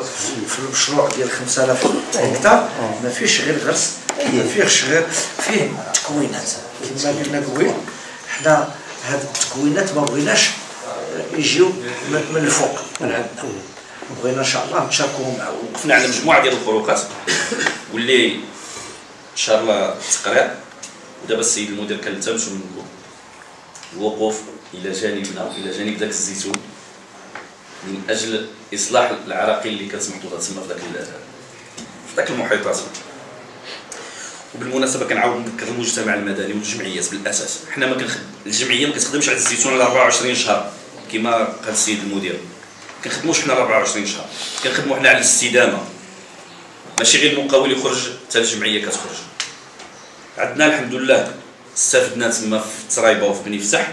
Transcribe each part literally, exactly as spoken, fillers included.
في المشروع ديال خمسة آلاف هكتار ما فيهش غير غرس، ما فيهش غير فيه تكوينات كما قلنا قبيل. حنا هاد التكوينات ما بغيناش يجيو من الفوق من عندنا، بغينا ان شاء الله نتشاركوا معاهم. وقفنا على مجموعه ديال الفروقات واللي ان شاء الله التقرير، ودابا السيد المدير كنلتمسوا منكم الوقوف الى جانبنا الى جانب ذاك الزيتون من اجل اصلاح العراقيل اللي كانت محطوطه تما في ذاك في ذاك المحيطات. وبالمناسبه كنعاود نذكر المجتمع المدني والجمعيات بالاساس، حنا ما كنخدم الجمعيه ما كتخدمش على الزيتون على أربعة وعشرين شهر كما قال السيد المدير، ما كنخدموش حنا على أربعة وعشرين شهر، كنخدموا حنا على الاستدامه، ماشي غير المقاول يخرج حتى الجمعيه كتخرج. عندنا الحمد لله استفدنا تما في الترايبه وفي بني فتح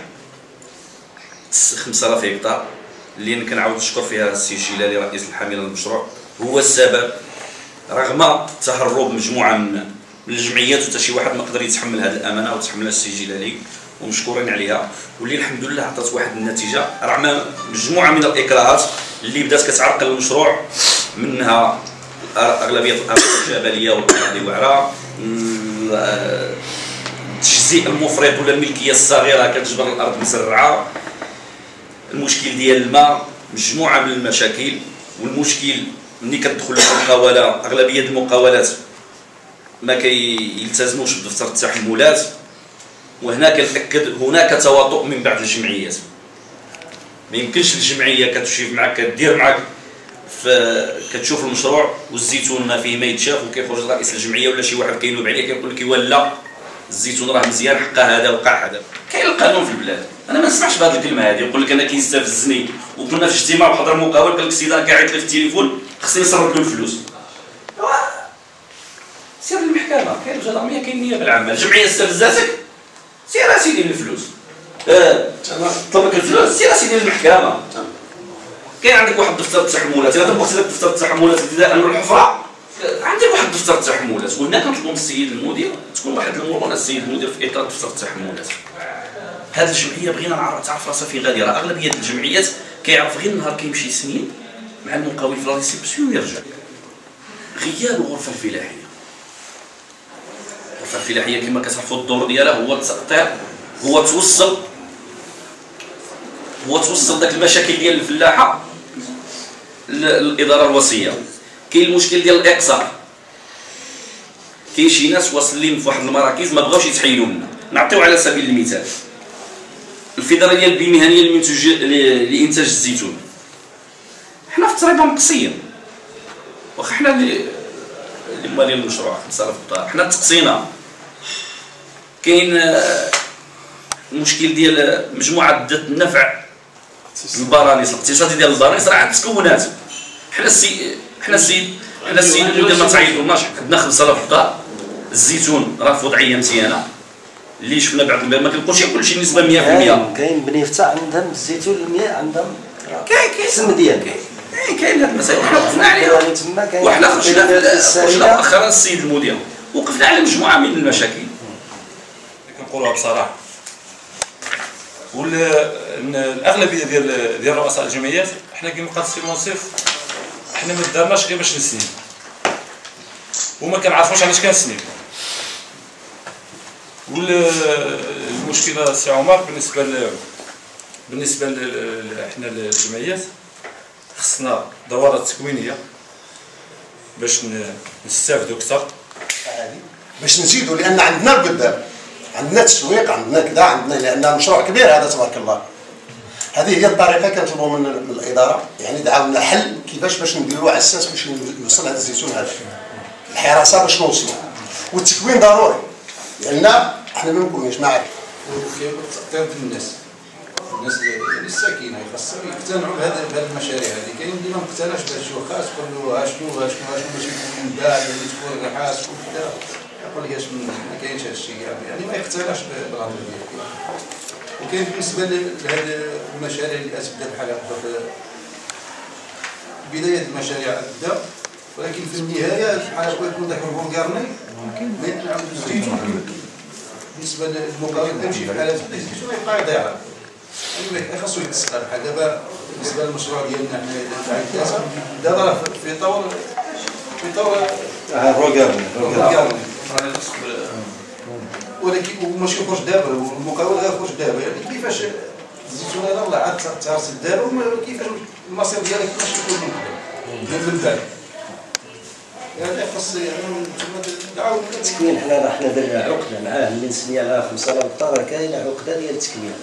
خمسة آلاف هكتار اللي كنعاود نشكر فيها السي جلالي رئيس الحامله للمشروع، هو السبب رغم تهرب مجموعه من الجمعيات وتا شي واحد ما قدر يتحمل هذه الامانه وتحملها السي جلالي ومشكورين عليها، واللي الحمد لله عطات واحد النتيجه رغم مجموعه من الاكراهات اللي بدات كتعرقل المشروع، منها اغلبيه الارض الجبليه والاراضي واعره، التجزيء المفرط ولا الملكيه الصغيره كتجبر الارض مسرعه، المشكل ديال الماء، مجموعه من المشاكل. والمشكل ملي كتدخل المقاوله اغلبيه المقاولات ما كيلتزموش بدفتر التحملات، وهنا كنأكد هناك تواطؤ من بعض الجمعيات. ما يمكنش الجمعيه كتمشي معك كدير معك كتشوف المشروع والزيتون ما فيه ما يتشاف، وكيخرج رئيس الجمعيه ولا شي واحد كينوب عليه كيقول لك لا الزيتون راه مزيان حقا هذا وقع هذا. كاين القانون في البلاد، انا ما نسمعش بهذه الكلمه هذه. يقول لك انا كيستفزني، وكنا في اجتماع وحضر مقاول قال لك السيد راه قاعد لي في التليفون خصني نصرف له الفلوس. سير للمحكمه، كاين الجدرميه كاين النيابه العامه، الجمعيه استفزاتك سير اسيدي للفلوس، اه طلبك الفلوس سير اسيدي للمحكمه. كاين عندك واحد دفتر التحملات، الا طبقت لك دفتر التحملات ابتداء من الحفره عندك واحد دفتر التحملات، وهنا كنطلبوا من السيد المدير تكون واحد المرونه السيد المدير في اطار دفتر التحملات. هذه الجمعيه بغينا نعرف تعرف راسها في غادره، اغلبيه الجمعيات كيعرف غير النهار كيمشي سنين مع المقاول في لا ريسيبسيون ويرجع. غياب الغرفه الفلاحيه، الغرفه الفلاحيه كما كتعرفوا الدور ديالها هو التأطير، هو توصل هو توصل داك المشاكل ديال الفلاحه للاداره الوصيه. كاين المشكل ديال الاقصاء، كاين شي ناس واصلين في واحد المراكز ما بغاوش يتحيلوا لنا. نعطيو على سبيل المثال الفيدراليه المهنيه للمنتوج لانتاج الزيتون، حنا في التريبه مقصيين، واخا حنا اللي اللي مالين المشروع خمسة آلاف هكتار حنا تقصينا. كاين المشكل ديال مجموعه ذات النفع البرانيس، الاقتصادي ديال البرانيس راه عند تكونات. حنا السي حنا السيد حنا السيد المدير ما تعيطولناش، عندنا خمسة آلاف هكتار الزيتون راه في وضعيه مزيانه اللي شفنا بعض البلاد ما كنقولش كلشي نسبه مية في المية. كاين بني فتح عندهم الزيتون المية عندهم كاين كاين السم ديالو كاين كاين هاد المسائل حنا وقفنا عليها، وحنا خرجنا خرجنا مؤخرا السيد المدير وقفنا على مجموعه من المشاكل كنقولوها بصراحه. والاغلبيه ديال ديال رؤساء الجمعيات حنا كيما قال السي منصف حنا ما دارناش غير باش نسنيو وما كنعرفوش علاش كنسنيو. والمشكله السي عمر بالنسبه ل بالنسبه ل حنا الجمعيات خصنا دورات تكوينيه باش نستافدوا اكثر باش نزيدوا، لان عندنا القدام، عندنا تسويق، عندنا كذا، عندنا لان مشروع كبير هذا تبارك الله. هذه هي الطريقه كنطلبوا من, من الاداره، يعني دعاونا حل كيفاش باش نديروا على الاساس باش يوصل هذا الزيتون هذا، الحراسه باش نوصلوا، والتكوين ضروري لان احنا ما نكونوش ما عارف. وكيف التأطير ديال الناس الناس يعني الساكنه خاصهم يقتنعوا بهذه المشاريع هذه. كاين اللي ما مقتنعش بهذا الشيء، واخا تقول له اشنو اشنو اشنو باش يكون من بعد اللي تكون ريحه تكون كذا يقول لك اش ما كاينش هذا الشيء يعني ما يقتنعش بالامر ديالك. وكاين بالنسبه لهذه المشاريع اللي تبدا بحال هكا بدايه المشاريع تبدا، ولكن في النهايه بحال هكا يكون ذاك الفولكارني ما ينعاود الزيتون بالنسبه للمقاول تمشي بحال هكا الزيتون يبقى يضيع. كاين خاصو يتسقى بحال دابا بالنسبه للمشروع ديالنا حنا تاع الكاس دابا راه في طور في طور روكارني ولكن وماشي يخرج دابا والمقاول غيخرج دابا يعني كيفاش الزيتونه راه طلعت تهرست دابا كيفاش المصير ديالك ماشي يكون من بعد يعني خاص يعني نعاود التكوين. حنا راه حنا درنا عقده معاه اللي نسمي على خمسة آلاف هكتار، راه كاينه عقده ديال التكوين،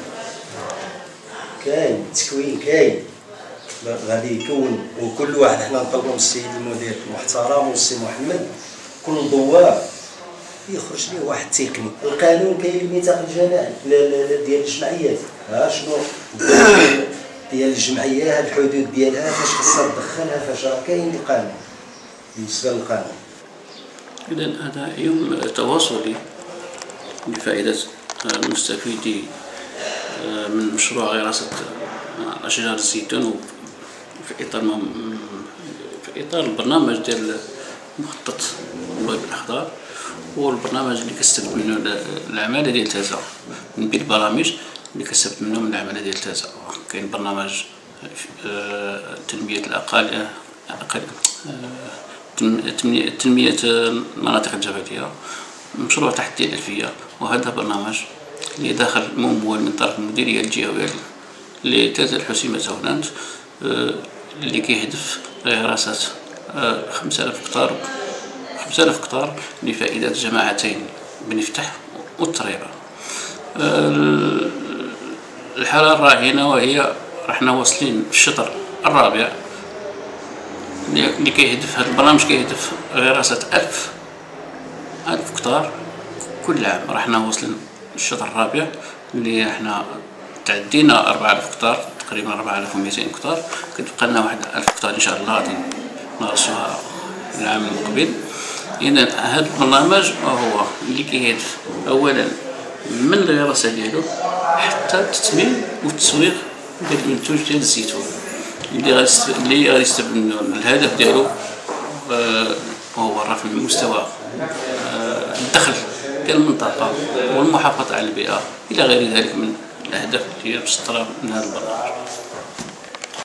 كاين التكوين كاين غادي يكون، وكل واحد حنا نطلبوا من السيد المدير المحترم والسي محمد كل دوار يخرج ليه واحد التكنيك. القانون كاين الميثاق الجماعي ديال الجمعيات، ها شنو ديال الجمعيه، الحدود ديالها فاش خصها تدخلها، فاش راه كاين القانون بالنسبه للقانون. إذا هذا يوم تواصلي لفائدة المستفيدين من مشروع غراسة أشجار الزيتون في إطار في إطار البرنامج ديال مخطط الواد الأخضر، هو البرنامج اللي كستفد منه العمالة ديال تازا، من بين البرامج اللي كستفد منه من العمالة ديال تازا. كاين برنامج تنمية الأقاليم، تنمية المناطق الجبلية، مشروع تحت الألفية، وهذا برنامج اللي داخل ممول من طرف المديرية الجهوية لتازا الحسيمة هولندا، اللي كيهدف غراسة خمسة آلاف هكتار خمسة آلاف هكتار لفائدة جماعتين بنفتح والطريبة. الحالة الراهنة وهي رحنا واصلين في الشطر الرابع اللي كيهدف، هذا البرنامج كيهدف غراسة ألف ألف هكتار كل عام. رحنا واصلين الشطر الرابع اللي احنا تعدينا أربعة آلاف هكتار، تقريبا أربعة آلاف ومئتين هكتار، كتبقى لنا واحد ألف هكتار إن شاء الله غادي نغرسوها العام المقبل. إذا هذا البرنامج هو اللي كيهدف أولا من الغراسة ديالو حتى التثمين والتسويق ديال المنتوج ديال الزيتون اللي غادي اللي غادي يستفد منه. الهدف ديالو آه هو رفع مستوى آه الدخل ديال المنطقة والمحافظة على البيئة إلى غير ذلك من الأهداف التي مسطرة من هذا البرنامج.